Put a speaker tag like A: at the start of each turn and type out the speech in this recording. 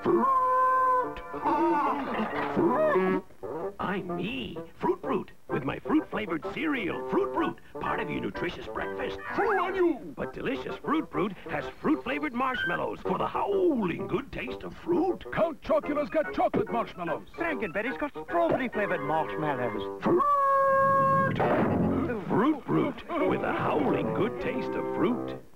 A: I'm me, Fruit Brute, with my fruit-flavored cereal, Fruit Brute, part of your nutritious breakfast.
B: Fool on you!
A: But delicious Fruit Brute has fruit-flavored marshmallows for the howling good taste of fruit.
B: Count Chocula's got chocolate marshmallows.
C: Frankenberry's got strawberry-flavored marshmallows.
A: Fruit Brute, with the howling good taste of fruit.